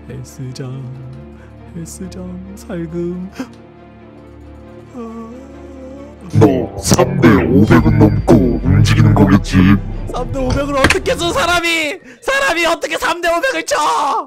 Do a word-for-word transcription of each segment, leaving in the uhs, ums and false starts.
헬스장 헬스장 살금. 너 삼 대 오백은 넘고 움직이는 거겠지? 삼 대 오백을 어떻게 쳐 사람이! 사람이 어떻게 삼 대 오백을 쳐!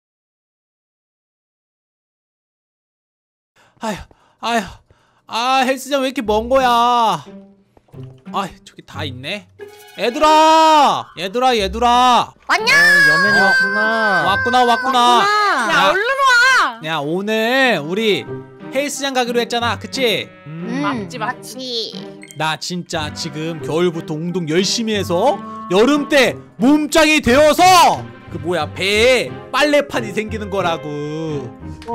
아휴 아휴 아 헬스장 왜 이렇게 먼 거야. 아 저기 다 있네. 얘들아 얘들아 얘들아 왔냐? 어, 여맨이 왔구나. 왔구나 왔구나. 왔구나. 야, 야 얼른 와. 야 오늘 우리 헬스장 가기로 했잖아 그치? 음, 맞지 맞지. 나 진짜 지금 겨울부터 운동 열심히 해서 여름 때 몸짱이 되어서 그 뭐야 배에 빨래판이 생기는 거라고. 오.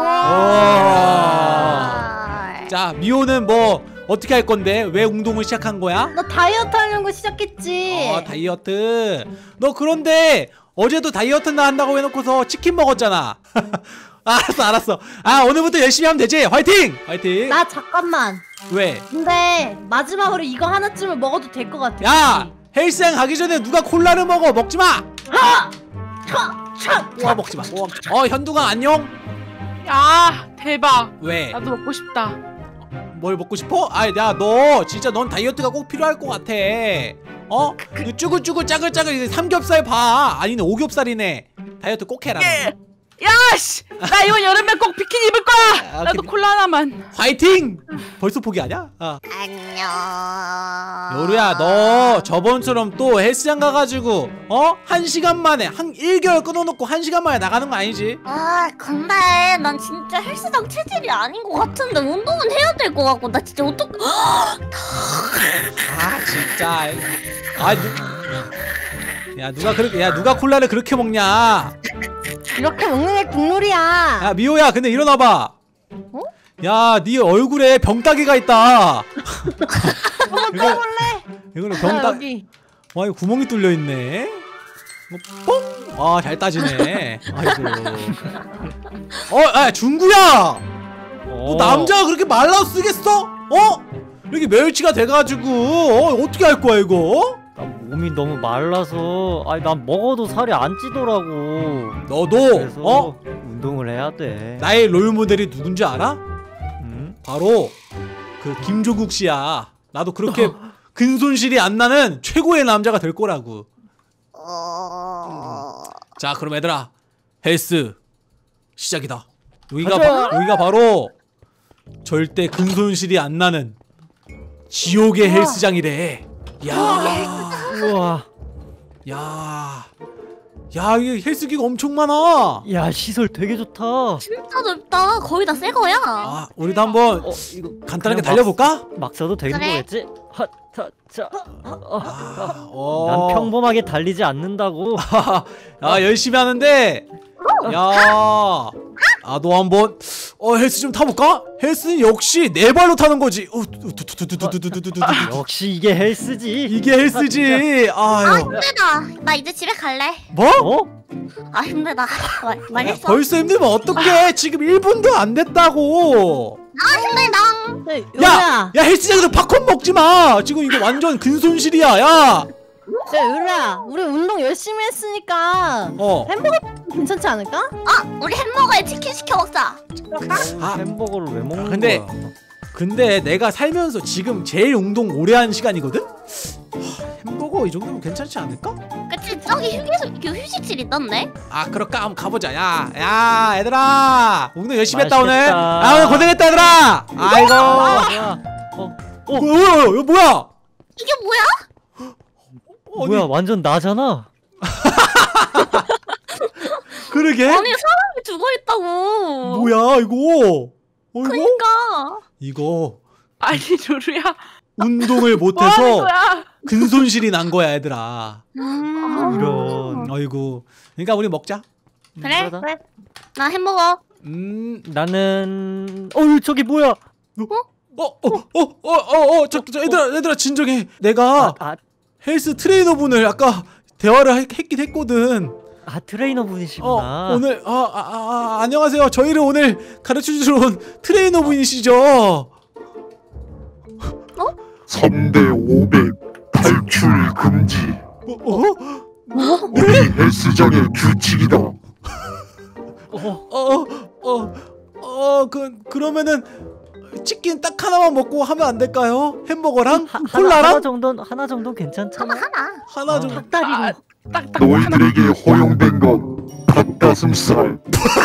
자 미호는 뭐 어떻게 할 건데? 왜 운동을 시작한 거야? 너 다이어트 하려고 시작했지. 어 다이어트. 너 그런데 어제도 다이어트나 한다고 해놓고서 치킨 먹었잖아. 알았어 알았어. 아 오늘부터 열심히 하면 되지. 화이팅! 화이팅! 나 잠깐만. 왜? 근데 마지막으로 이거 하나쯤은 먹어도 될 것 같아. 야! 헬스장 가기 전에 누가 콜라를 먹어. 먹지마! 하! 차! 차! 와 먹지마. 어 현두가 안녕? 야 대박. 왜? 나도 먹고 싶다. 뭘 먹고 싶어? 아이 야 너 진짜 넌 다이어트가 꼭 필요할 것 같아. 어? 그 쭈글쭈글 짜글짜글 삼겹살 봐. 아니네 오겹살이네. 다이어트 꼭 해라. 야씨 나 이번 여름에 꼭 비키니 입을 거야. 아, 나도 그... 콜라 하나만. 화이팅! 벌써 포기하냐? 어. 안녕. 요루야 너 저번처럼 또 헬스장 가가지고 어? 한 시간 만에 한 일 개월 끊어놓고 한 시간 만에 나가는 거 아니지? 아 근데 난 진짜 헬스장 체질이 아닌 것 같은데 운동은 해야 될 것 같고 나 진짜 어떡 아 진짜 아 누... 야 누가 그렇게 야 누가 콜라를 그렇게 먹냐? 이렇게 먹는 게 국룰이야. 야 미호야 근데 일어나봐. 어? 야 네 얼굴에 병따개가 있다. 한번 떠볼래? 이거는 아, 병따 여기. 와 이거 구멍이 뚫려있네. 어, 뽕! 아 잘 따지네. 아이고. 어, 야 중구야. 너 남자가 그렇게 말라 쓰겠어? 어? 이렇게 멸치가 돼가지고 어 어떻게 할 거야 이거? 나 몸이 너무 말라서 아니 난 먹어도 살이 안 찌더라고. 너도 그래서 어? 운동을 해야 돼. 나의 롤 모델이 누군지 알아? 응? 바로 그 김조국 씨야. 나도 그렇게 근손실이 안 나는 최고의 남자가 될 거라고. 어... 자 그럼 얘들아 헬스 시작이다. 여기가 가자. 바, 여기가 바로 절대 근손실이 안 나는 지옥의 우와. 헬스장이래. 야, 우와. 야, 야 이게 헬스기가 엄청 많아. 야 시설 되게 좋다. 진짜 넓다. 거의 다 새 거야. 아 우리도 한번 어, 이거 간단하게 달려볼까? 막, 막 써도 되는 그래. 거겠지? 핫타자. 어, 아, 어. 난 평범하게 달리지 않는다고. 야 열심히 하는데. 야, 아 너 한번 어 헬스 좀 타볼까? 헬스는 역시 네 발로 타는 거지. 어, 역시 이게 헬스지. 이게 헬스지. 아 아유. 힘들다. 나 이제 집에 갈래. 뭐? 어? 아 힘들다. 말, 말했어. 벌써 힘들면 어떡해? 지금 일 분도 안 됐다고. 아 힘들다. 네, 야, 야 헬스장에서 팝콘 먹지 마. 지금 이거 완전 근손실이야. 야. 야 유라야 우리 운동 열심히 했으니까 어. 햄버거 괜찮지 않을까? 아 우리 햄버거에 치킨 시켜 먹자. 아. 햄버거를 왜 먹는 근데 거야? 근데 내가 살면서 지금 제일 운동 오래 한 시간이거든? 하, 햄버거 이 정도면 괜찮지 않을까? 그치 저기 휴게소 그 휴식실 있던데. 아 그럴까? 한번 가보자. 야, 야 얘들아 운동 열심히 했다 오늘. 맛있겠다. 아 오늘 고생했다 얘들아. 아이고. 야, 어, 어, 뭐야? 이거 뭐야? 이게 뭐야? 어디- 뭐야 완전 나잖아. 그러게? 아니 사람이 죽어 있다고. 뭐야 이거? 어 이거? 그러니까. 이거 아니 조루야. 운동을 뭐 하는 못해서 거야? 근손실이 난 거야 얘들아. 음. 이런. 아이고. 그러니까 우리 먹자. 그래 그러다. 그래. 나 햄버거. 음. 나는 어 저기 뭐야? 어어어어어어 저, 저 얘들아 얘들아 진정해. 내가 아, 아, 헬스 트레이너분을 아까 대화를 했, 했긴 했거든. 아 트레이너 어 분이시구나. 오늘 아, 아, 아 안녕하세요. 저희를 오늘 가르쳐 주러 온 트레이너분이시죠? 삼 대 오백 탈출 금지. 어? 어? 우리 헬스장의 규칙이다. 어어어어그 그러면은 치킨 딱 하나만 먹고 하면 안 될까요? 햄버거랑 하, 하나, 콜라랑 하나 정도는 하나 정도는 괜찮잖아. 하나. 하나 정도. 아, 딱딱 너희들에게 허용된 건 닭가슴살,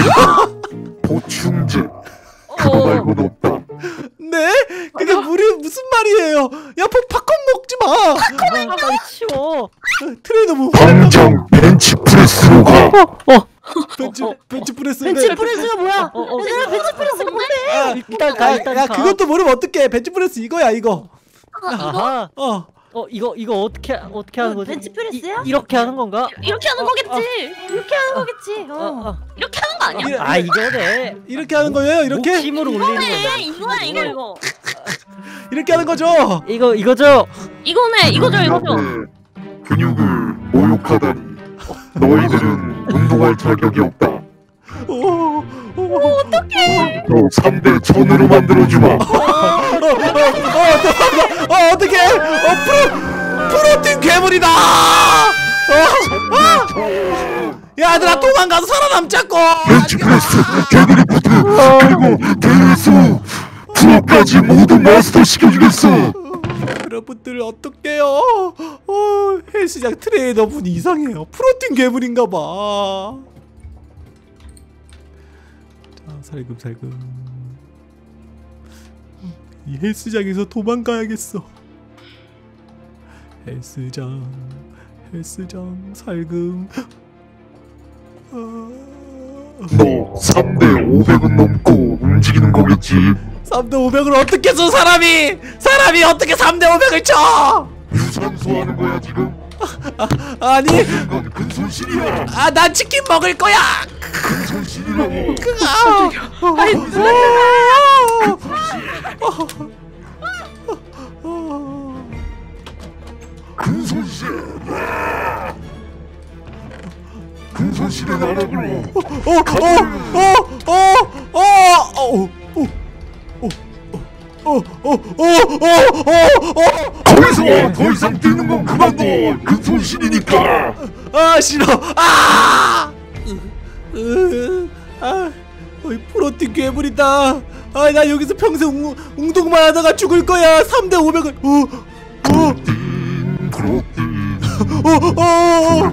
보충제 그거 말고는 없다. 네? 그게 무리 무슨 말이에요? 야, pop 팝콘 먹지 마. 아, 빨리 치워. 트레이너 뭐 당장 벤치프레스로 가. 벤치 벤치 프레스. 벤치 프레스가 뭐야? 어, 어, 얘들아 벤치 프레스 뭔데? 아, 일단 가, 일단 야, 가. 그것도 모르면 어떡해? 벤치 프레스 이거야, 이거. 아하. 어. 어 이거 이거 어떻게 어떻게 하는 어, 거지? 벤치 프레스야? 이, 이렇게 하는 건가? 이렇게 하는 거겠지. 이렇게 하는 거겠지. 어, 어. 어. 이렇게 하는 거 아니야? 이래- 아 이거네. 이렇게 하는 거예요? 이렇게? 힘으로 올리는 이거네. 거다. 이거야 이거 이거. 이렇게 하는 거죠? 이거 이거죠? 이거네 이거죠 이거죠. 남의 근육을 모욕하다니. 너희들은 운동할 자격이 없다. 오, 오, 어떡해. 너 삼 대 천으로 만들어주마. 어, 어, 어, 어, 어떡해. 어, 프로, 프로틴 괴물이다. 어, 야, 얘들아, 도망가서 살아남자고. 벤치프레스, 개구리푸드, 그리고 대회수, 프로까지 모두 마스터 시켜주겠어. 여러분들 어떡해요? 어, 헬스장 트레이너 분이 이상해요. 프로틴 괴물인가봐. 자, 살금살금. 이 헬스장에서 도망가야겠어. 헬스장, 헬스장, 살금. 아... 너 삼 대 오백은 넘고 움직이는 거겠지? 삼 대 오백을 어떻게 쳐 사람이! 사람이 어떻게 삼 대 오백을 쳐! 유산소 하는 거야 지금? 아니, 이건 근손실이야. 아, 난 치킨 먹을 거야! 근손실이라고. 아, 아이 근손실. 근손실의 나락으로. 어, 어, 어, 어, 어, 어, 어, 어, 어, 어, 어, 어, 어, 거기서 더 이상 뛰는 건 그만둬. 근손실이니까. 아, 싫어! 아! 으, 으, 아, 어이, 프로틴 괴물이다. 아, 나 여기서 평생 웅, 운동만 하다가 죽을 거야. 삼 대 오백을. 어, 어, 프로틴, 프로틴, 어, 어, 어,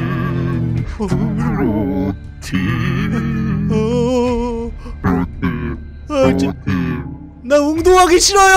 프로틴, 프로틴, 어, 프로틴, 아, 진- 프로틴. 나 운동하기 싫어요.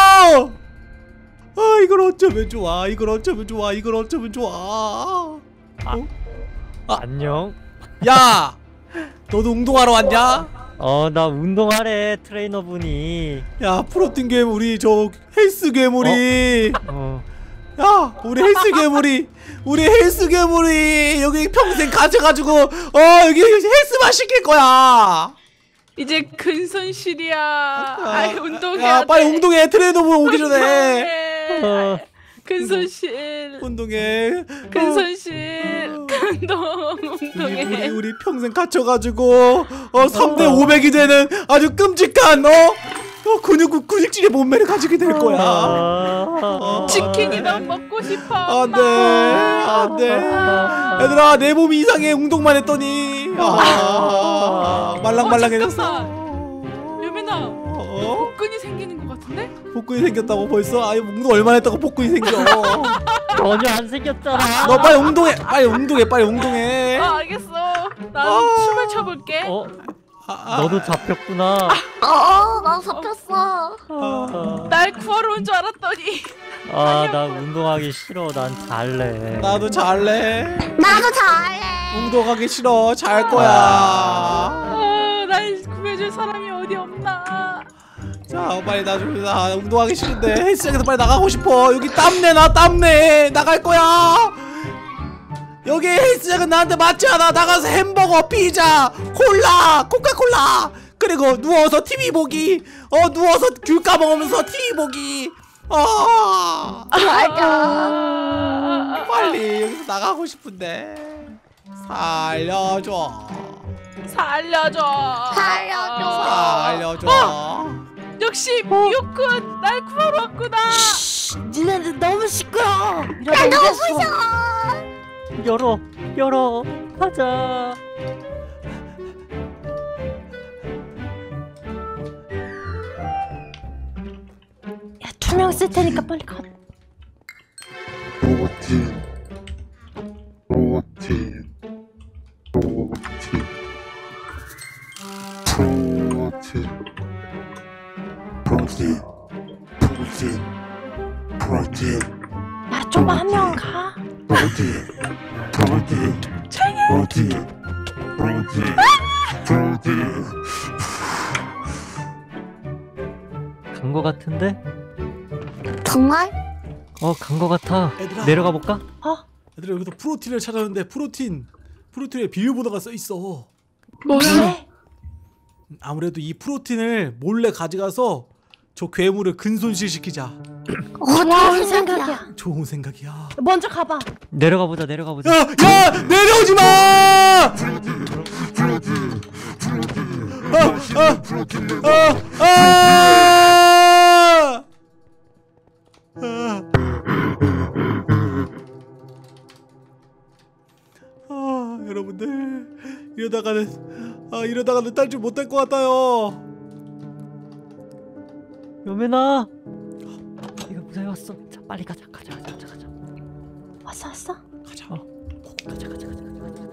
아, 이걸 어쩌면 좋아. 이걸 어쩌면 좋아. 이걸 어쩌면 좋아. 어? 아. 안녕. 야, 너도 운동하러 왔냐? 어 나 운동하래 트레이너분이. 야, 프로틴 괴물이 저 헬스 괴물이. 어. 야, 우리 헬스 괴물이, 우리 헬스 괴물이 여기 평생 가져가지고 어 여기 헬스만 시킬 거야. 이제 근손실이야. 아이 운동해야 야, 돼. 빨리 운동해. 트레이너분 오기 전에. 운동해. 어. 근손실. 운동해. 근손실. 운동 우리, 우리 운동해. 우리 평생 갇혀가지고 어 삼 대 오백이 되는 아주 끔찍한 어, 어 근육 근육질의 몸매를 가지게 될 거야. 아. 치킨이 너무 먹고 싶어. 안돼, 엄마. 안돼. 얘들아, 내 몸이 이상해. 운동만 했더니 아, 말랑말랑해졌어. 어, 유민아, 어? 복근이 생기는 것 같은데? 복근이 생겼다고 벌써? 아니, 운동 얼마나 했다고 복근이 생겨? 전혀 안 생겼잖아. 너 빨리 운동해. 빨리 운동해. 빨리 운동해. 아 알겠어. 난 아. 춤을 춰볼게. 어 아, 아, 너도 잡혔구나. 어, 나 잡혔어. 아, 날 구하러 온 줄 알았더니. 아 나 운동하기 싫어. 난 잘래. 나도 잘래. 나도 잘해. 운동하기 싫어. 잘 거야. 아, 날 구해줄 사람이 어디 없나? 자, 빨리 나 좀, 나 운동하기 싫은데 헬스장에서 빨리 나가고 싶어. 여기 땀내 나 땀내. 나갈 거야. 여기 헬스장은 나한테 맞지 않아. 나가서 햄버거, 피자, 콜라, 코카콜라, 그리고 누워서 티비 보기. 어, 누워서 귤 까먹으면서 티비 보기. 아, 맞아. 빨리 여기서 나가고 싶은데. 살려줘. 살려줘. 살려줘. 살려줘. 역시 미호군 날 구하러 왔구나. 니네들 너무 시끄러. 나 너무 무서워. 열어 열어 가자. 투명 쓸 테니까 빨리 가. 프로틴 프로틴 프로틴 프로틴 프로틴 프로틴 프로틴 야, 좀만 한 명 가. 프로틴 프로틴 프로틴 프로틴 프로틴 간 거 같은데? 정말? 어, 간 거 같아. 얘들아. 내려가 볼까? 어? 얘들아 여기서 프로틴을 찾았는데 프로틴 프로틴에 비밀번호가 써있어. 뭐래? 아무래도 이 프로틴을 몰래 가져가서 저 괴물을 근손실시키자. 어, 좋은 좋은 생각이야. 생각이야. 좋은 생각이야. 먼저 가봐. 내려가 보자. 내려가 보자. 야! 야! 내려오지 마! 아! 아! 아! 아! 아, 여러분들 이러다가는 아 이러다가는 딸 줄 못할 것 같아요. 여매나. 이거 무사히 왔어. 자, 빨리 가자. 가자. 가자. 가자. 가자. 왔어 왔어? 가자. 어. 가자. 가자. 가자. 가자. 가자.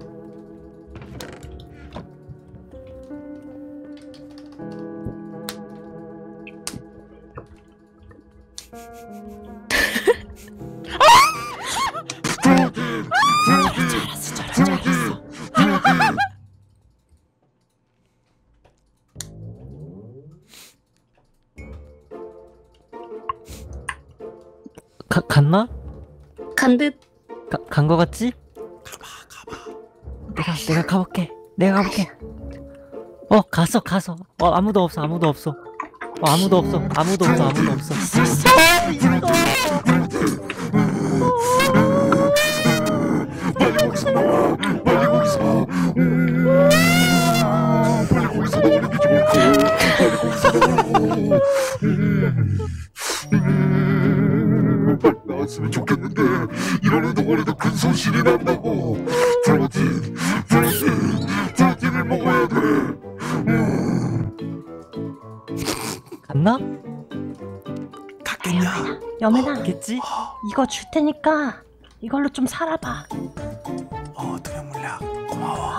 잘했어 잘했어 잘했어. 가, 갔나? 간 듯. 가, 간 거 같지? 가봐 가봐. 내가 내가 가볼게. 내가 가볼게. 어, 갔어. 갔어. 어, 아무도 없어. 아무도 없어. 어, 아무도 없어. 아무도 없어. 아무도 없어. 빨리 거기서 나와 빨리 거기서 음, 빨리 거기서 나오는 게 좋을 거야 빨리 거기서 나오라고 음, 음, 빨리 나왔으면 좋겠는데 이러는 동안에도 큰 손실이 난다고 프로틴 프로틴 프로틴을 먹어야 돼 음. 갔나? 갔겠냐? 여매나 겠지? 이거 줄 테니까 이걸로 좀 살아봐. 어 투명 물약 고마워.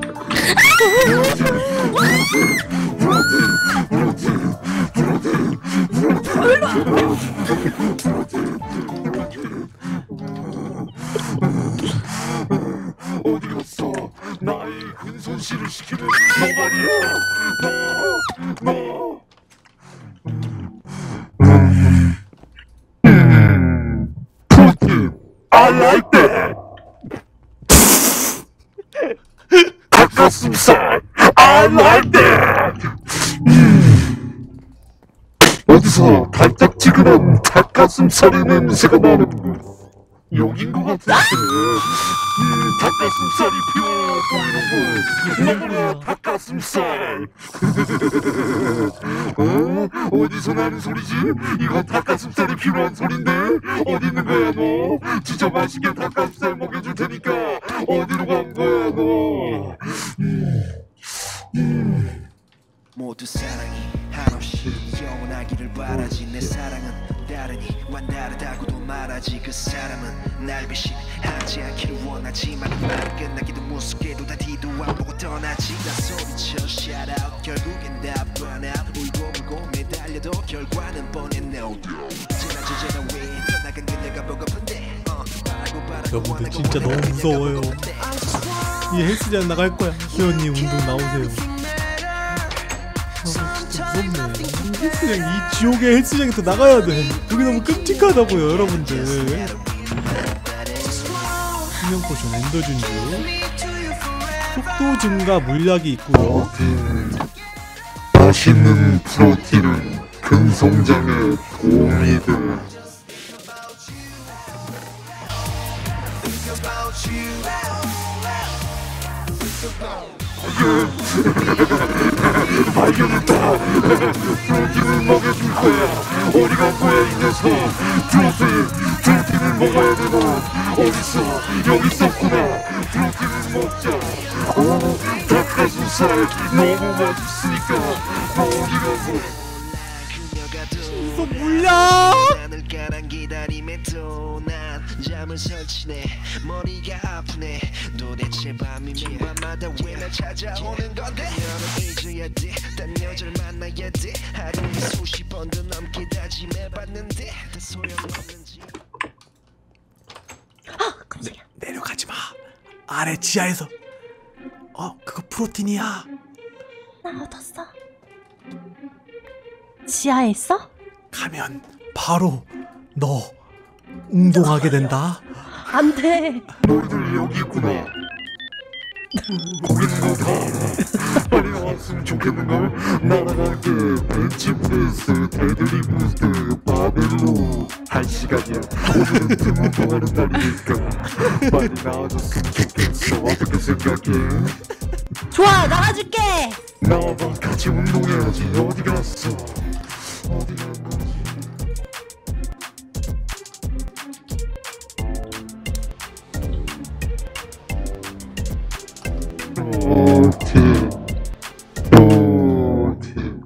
어디 갔어 나의 큰 손실을 시키는 너 말이야 너너 프로틴 I like that 닭가슴살 I like that 음. 어디서 달짝지근한 닭가슴살의 냄새가 나는 여긴 것 같은데 음, 닭가슴살이 피어 보이는군 먹어라 닭가슴살 어? 어디서 나는 소리지? 이건 닭가슴살이 필요한 소린데 어디 있는 거야 너? 진짜 맛있게 닭가슴살 먹여줄 테니까 어디로 간 거야 너? 음, 음. 모두 사랑이 한없이 영원하기를 바라지 내 사랑은 다르니 완다르다고도 말하지 그 사람은 날 배신하지 않기를 원하지만 말은 끝나기도 무섭게도 다 뒤도 안 보고 떠나지 나 소리쳐 shout out 결국엔 다 burnout 울고 울고 매달려도 결과는 뻔해 no 지나치지는 왜 떠나간 그녀가 보고픈데 어, 바라고 바라고 여러분들 진짜 너무 무서워요. 이 헬스장 나갈 거야. 희연님 운동 나오세요. 아, 진짜 무섭네. 이 헬스장, 이 지옥의 헬스장에서 나가야 돼. 여기 너무 끔찍하다고요, 여러분들. 수면 포션, 엔더진주, 속도 증가 물약이 있고요. 프로틴 맛있는 프로틴은 근성장에 도움이 돼 발견했다 프로틴을 먹여줄 거야 어디 간 거야 이 녀석 프로틴 프로틴을 먹어야 되나 어딨어 여기 있었구나 프로틴을 먹자 어 닭가슴살 너무 맛있으니까 먹이라고 또 물려. 하늘가랑 기다림에 또 난 잠을 설치네. 머리가 아프네. 도대체 밤이면 밤마다 왜 날 찾아오는 건데. 너를 잊어야 돼. 딴 여자를 만나야 돼. 하루에 수십 번도 넘게 다짐해봤는데 다 소용없는지. 아 깜짝이야. 내려가지 마. 아래 지하에서. 어 그거 프로틴이야. 나 얻었어. 지하에 있어? 가면 바로 너 운동하게 된다. 안 돼. 너희들 여기 있구나. 거기는 거다. 빨리 왔으면 좋겠는걸. 날아가게 벤치프레스 데드리프트 바벨로 할 시간이야. 오늘은 등 운동하는 날이니까 빨리 나와줬으면 좋겠어. 어떻게 생각해? 좋아, 나가줄게. 나와봐. 같이 운동해야지. 어디 갔어? 어디 간 거지? 프로틴 프로틴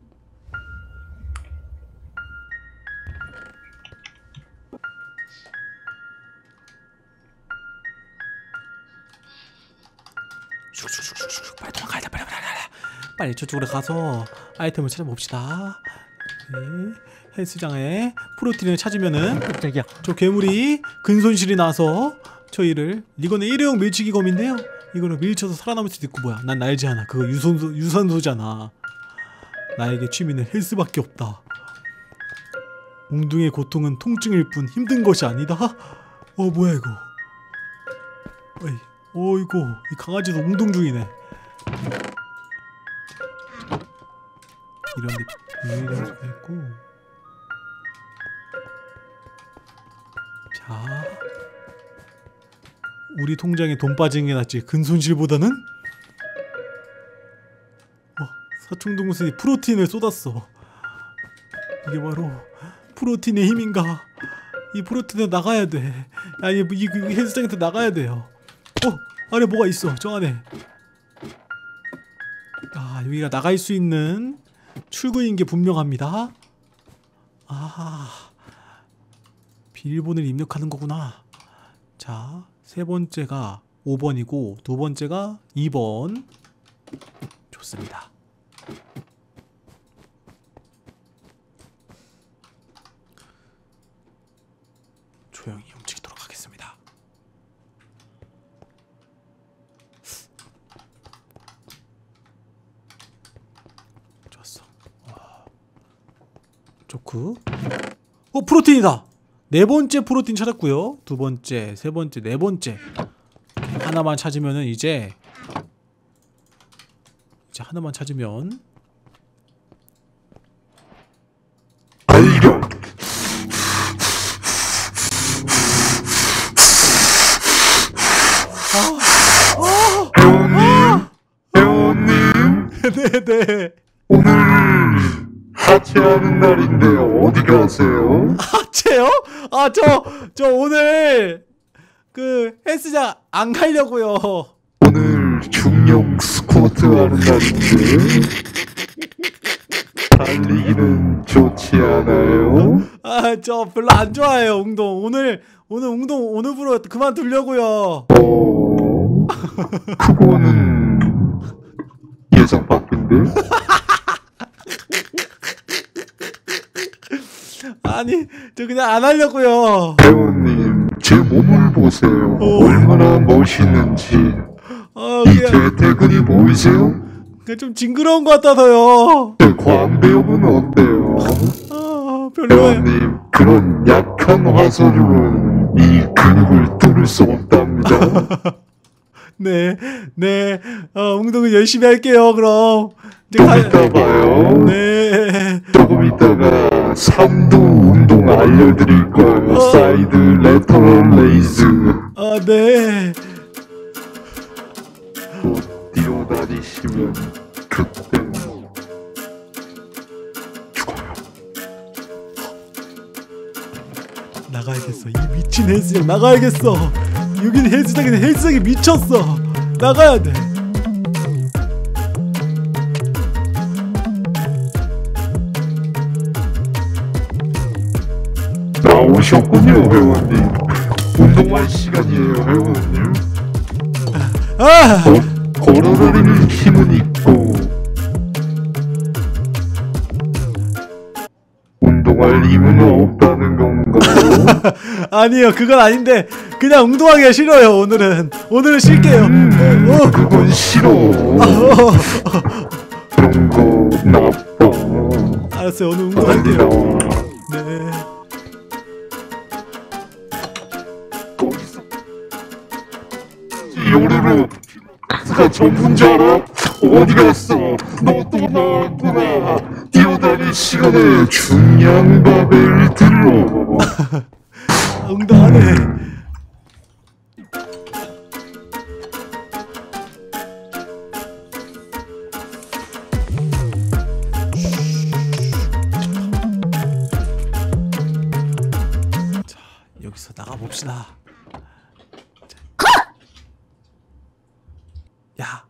슉슉슉슉 빨리 도망가야 돼. 빨리 빨리 빨리 빨리 저쪽으로 가서 아이템을 찾아봅시다. 네. 헬스장에 프로틴을 찾으면은 깜짝이야. 저 괴물이 근손실이 나서 저희를, 이거는 일회용 밀치기 검인데요, 이거는 밀쳐서 살아남을 수도 있고. 뭐야, 난 알지 않아. 그거 유산소, 유산소잖아. 나에게 취미는 헬스밖에 없다. 웅둥이의 고통은 통증일 뿐 힘든 것이 아니다. 어 뭐야 이거. 어이, 어이구 이 강아지도 운동 중이네. 이런데 비밀이 좀 있고. 자, 우리 통장에 돈 빠지는 게 낫지 근손실보다는. 어, 사충동무슨이 프로틴을 쏟았어. 이게 바로 프로틴의 힘인가? 이 프로틴에 나가야 돼. 아니 이, 이, 이 헬스장한테 나가야 돼요. 어, 안에 뭐가 있어. 저 안에. 아, 여기가 나갈 수 있는 출구인 게 분명합니다. 아, 비밀번호를 입력하는 거구나. 자, 세 번째가 오 번이고 두 번째가 이 번. 좋습니다. 조용히 움직이도록 하겠습니다. 좋았어. 와. 좋고. 어, 프로틴이다. 네 번째 프로틴 찾았고요. 두 번째, 세 번째, 네 번째. 하나만 찾으면은 이제 이제 하나만 찾으면 발견. 회원님, 회원님, 네네. 오늘 하체하는 날인데 어디 가세요? 하체요? 아, 저, 저 오늘 그 헬스장 안 가려고요. 오늘 중력 스쿼트 하는 날인데 달리기는 좋지 않아요? 아, 저 별로 안 좋아해요, 운동. 오늘 오늘 운동 오늘부로 그만두려고요. 어... 그거는 예상 밖인데? 아니, 저 그냥 안 하려고요. 회원님, 제 몸을 보세요. 어. 얼마나 멋있는지. 아, 이 그냥, 대퇴근이 보이세요? 그냥 좀 징그러운 것 같아서요. 제 광배역은 어때요? 아, 별로예요. 회원님, 그런 약한 화살로는 이 근육을 뚫을 수 없답니다. 네, 네, 어, 운동은 열심히 할게요. 그럼 이제 좀 가. 이따 봐요. 네. 조금 이따가 삼두 운동 알려드릴 거예요. 어. 사이드 레터럴 레이즈. 아, 네. 또 뛰어다니시면 그때 죽어요. 나가야겠어. 이 미친 헬스장 나가야겠어. 여기는 헬스장인데 헬스장이 미쳤어. 나가야 돼. 오셨군요 회원님. 운동할 시간이에요 회원님. 아! 거, 걸어다니는 힘은 있고 운동할 힘은 없다는 건가요? 아니요, 그건 아닌데 그냥 운동하기가 싫어요. 오늘은 오늘은 쉴게요. 음, 어, 어. 그건 싫어. 어, 그런 거 나빠. 알았어요. 오늘 운동할게요. 네. 거기서 요르르 가 전문자라? 어디 갔어? 너 또 나왔구나. 뛰어다닐 시간에 중량밥을 들러. 운동하네. 자, 여기서 나가 봅시다. 야,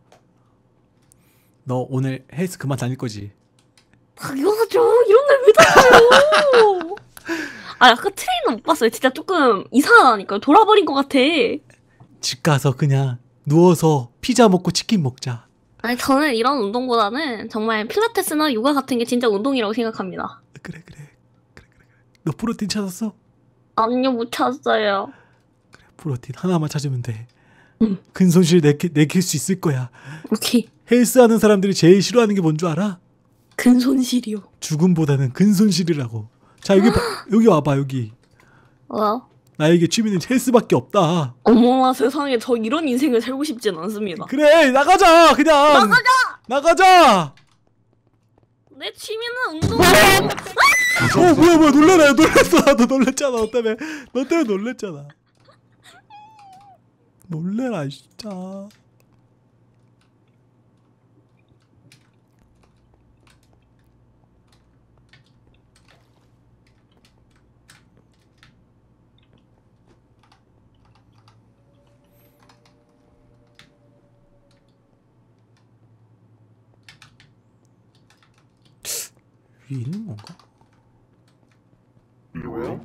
너 오늘 헬스 그만 다닐 거지? 당연하죠. 이런 걸 왜 다녀요? 아 아까 트레이너 못 봤어요. 진짜 조금 이상하다니까요. 돌아버린 것 같아. 집 가서 그냥 누워서 피자 먹고 치킨 먹자. 아니 저는 이런 운동보다는 정말 필라테스나 요가 같은 게 진짜 운동이라고 생각합니다. 그래 그래 그래 그래 그래. 너 프로틴 찾았어? 아니요 못 찾았어요. 그래, 프로틴 하나만 찾으면 돼. 응. 근손실 내킬, 내킬 수 있을 거야. 오케이. 헬스 하는 사람들이 제일 싫어하는 게 뭔 줄 알아? 근손실이요. 죽음보다는 근손실이라고. 자 여기 봐, 여기 와봐 여기. 어? 나에게 취미는 헬스밖에 없다. 어머나 세상에 저 이런 인생을 살고 싶진 않습니다. 그래 나가자 그냥. 나가자! 나가자. 내 취미는 운동. 어 뭐야 뭐야 놀래라 놀랬어. 너 놀랬잖아. 너 때문에 너 때문에 놀랬잖아. 놀래라 진짜. 위에 있는 건가? 이거야?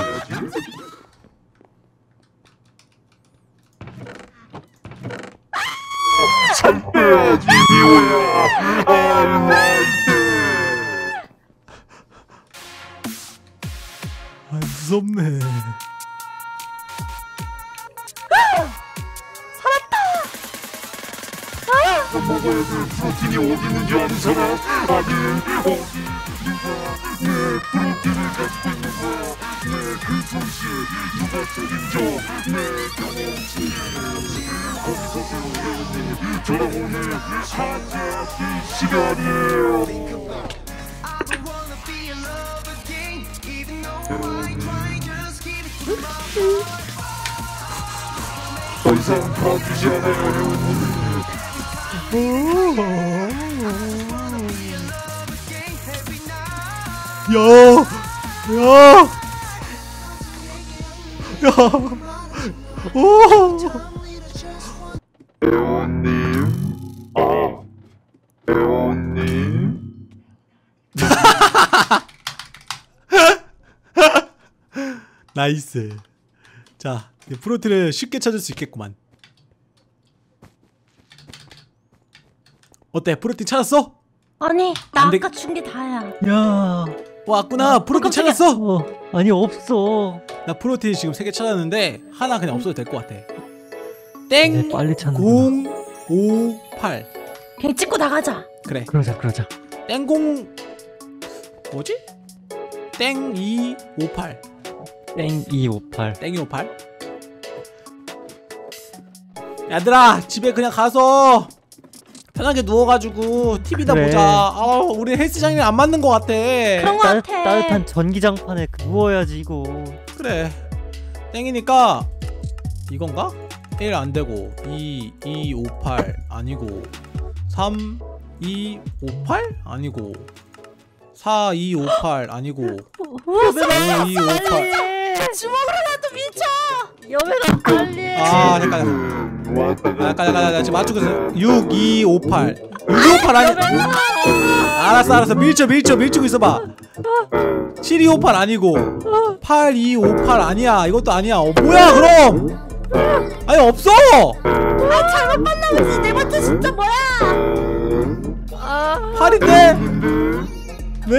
살 빼야지 미호야. I like it. 아 무섭네. 먹어야 돼. 프로틴이 어디 있는지 아는 사람? 아니 어디 누가 내 프로틴을 가지고 있는 거야? 내 그 손실 누가 책임져? 내 경험치 거기서 배우니 저랑 오늘 한자기 시간이에요. 더 이상 봐주지 않아요 회원님. 야, 야, 야, 오, 회원님, 아, 회원님. 나이스. 자, 프로틴을 쉽게 찾을 수 있겠구만. 어때? 프로틴 찾았어? 아니 나 안 돼- 아까 준 게 다야. 야, 왔구나. 프로틴 깜짝이야. 찾았어? 어, 아니 없어. 나 프로틴 지금 세 개 찾았는데 하나 그냥 없어도 될 것 같아. 땡 네, 빨리 찾는. 공오팔. 걔 찍고 나가자. 그래. 그러자, 그러자. 땡공 뭐지? 땡이오팔. 땡 이오팔. 땡이오팔. 얘들아 집에 그냥 가서 편하게 누워가지고 티비나 그래. 보자. 아 우리 헬스장이랑 안 맞는 것 같아. 그런 거 따, 같아. 따뜻한 전기장판에 누워야지 이거. 그래. 땡이니까 이건가? 일 안되고 이, 이, 오팔 아니고 삼, 이, 오팔 아니고 사, 이, 오팔 아니고 오, 이, 오팔. 주먹으로 나도 미쳐. 여배가 빨리. 아 잠깐 음, 왔다 아, 잠깐 잠깐 잠깐 지금 맞추고 있어. 육, 이, 오팔 일이오팔 아니 알았어 알았어 밀쳐 밀쳐 밀치고 있어봐. 칠이오팔 아니고 팔이오팔 아니야. 이것도 아니야. 어, 뭐야 그럼? 아니 없어. 아 잘못 봤나 보지. 네 번째 진짜 뭐야? 팔인데? 네?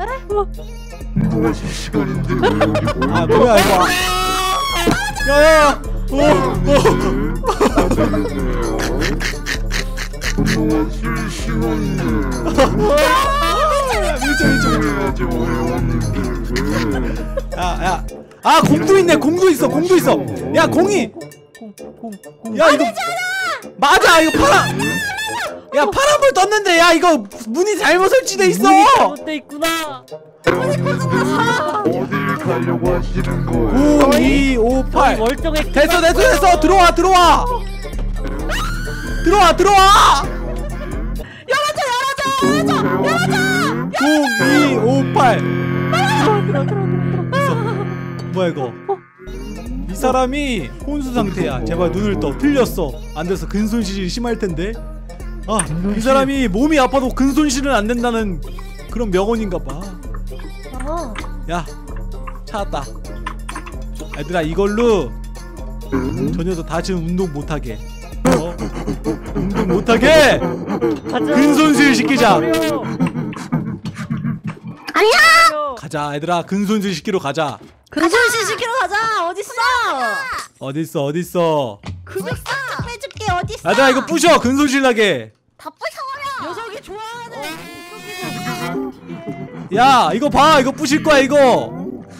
운동하실 시간인데 왜 여기 모여? 아 뭐야 이거. 야야야. 오, 오. 안 되겠네요. 운동하실 시간인데 밀쳐 밀쳐 밀쳐. 해야죠 회원님들. 야야. 아 공도 있네. 공도 있어. 공도 있어. 야 공이. 야 이거 맞아 이거 파란. 야 파란불 떴는데 야 이거 문이 잘못 설치돼 있어. 잘못돼 있구나. 어딜 가려고 하시는 거예요? 구이오팔 멀쩡해. 됐어 됐어 됐어. 들어와 들어와 들어와 들어와. 구이오팔 있어. 뭐야 이거. 이 사람이 혼수 상태야. 제발 눈을 떠. 틀렸어. 안 돼서 근손실이 심할 텐데. 아, 이 사람이 몸이 아파도 근손실은 안 된다는 그런 명언인가 봐. 어. 야, 찾았다. 얘들아, 이걸로 저 녀석 다시 운동 못 하게. 어? 운동 못 하게. 근손실 시키자. 아니야. 가자, 얘들아. 근손실 시키러 가자. 근손실 시키러 가자. 어딨어? 어딨어, 어딨어. 근육 싹 빼줄게. 어딨어? 얘들아, 이거 부셔. 근손실 나게. 다 부셔버려. 녀석이 좋아하는. 야, 이거 봐. 이거 부실 거야, 이거.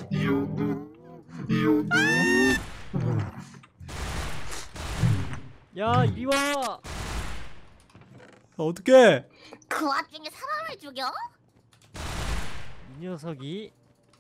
야 이리 와. 어떡해. 그 와중에 사람을 죽여? 이 녀석이.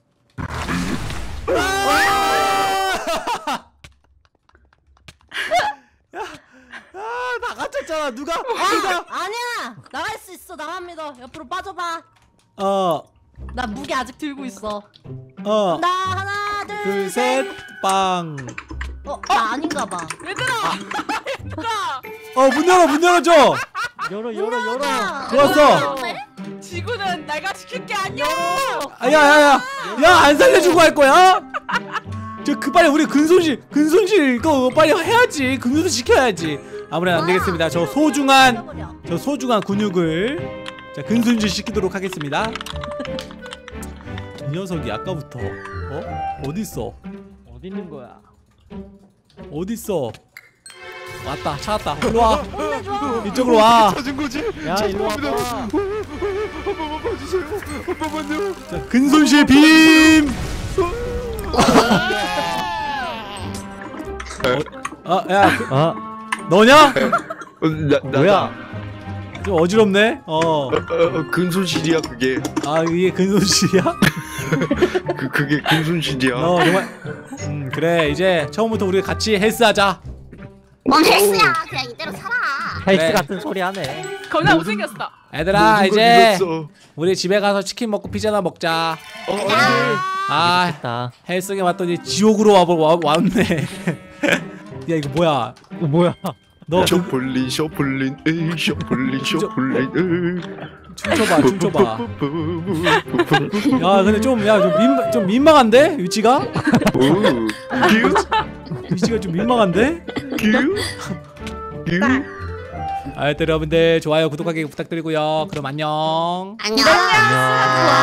아, 다 갇혔잖아. 누가? 아, 아니야. 나갈 수 있어. 나만 믿어. 옆으로 빠져봐. 어, 나 무게 아직 들고 있어. 어. 나 하나 둘, 둘, 셋, 빵. 어, 나 아닌가 봐. 얘들아 얘들아 어, 문 열어, 문 열어줘. 열어 열어 열어. 좋았어. 지구는 내가 지킬 게 아니야. 아, 야, 야, 야. 야, 안 살려주고 할 거야? 저, 그, 빨리 우리 근손실, 근손실 이거 빨리 해야지. 근손실 시켜야지. 아무래도 안 되겠습니다. 저 소중한, 저 소중한 근육을 자, 근손실 시키도록 하겠습니다. 이 녀석이 아까부터, 어? 어딨어? 어디 있는 거야? 어딨어? 왔다, 찾았다. 일로 와. 이쪽으로 와. 찾은 거지? 야 일로 와봐. 한 번만 봐주세요. 한 번만요. 자, 근손실 빔. 어, 어, 야, 그, 아 너냐? 어, 나, 나, 뭐야? 좀 어지럽네. 어. 어, 어, 근손실이야 그게. 아, 이게 근손실이야? 그 그게 근손실이야. 어, 정말. 음, 그래. 이제 처음부터 우리 같이 헬스하자. 뭔 헬스야. 그냥 이대로 살아. 헬스 그래. 같은 소리 하네. 겁나 못생겼어. 얘들아, 모든 걸 이제 잃었어. 우리 집에 가서 치킨 먹고 피자나 먹자. 어, 어, 아, 됐다. 헬스장에 왔더니 지옥으로 와, 와, 왔네. 야, 이거 뭐야? 어, 뭐야? 너 그, 셔플린 셔플린 에이 셔플린 셔플린 춤춰봐, 춤춰봐. 야, 근데 좀, 야, 좀, 민, 좀 민망한데? 위치가? 위치가 좀 민망한데? 아, 여러분들 좋아요, 구독하기 부탁드리고요. 그럼 안녕. 안녕. 안녕.